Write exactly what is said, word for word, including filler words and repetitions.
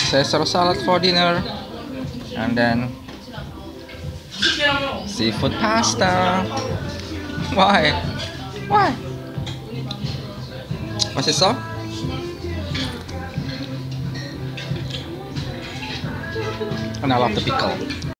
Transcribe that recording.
Caesar salad for dinner, and then seafood pasta. Why? Why? Was it so? And I love the pickle.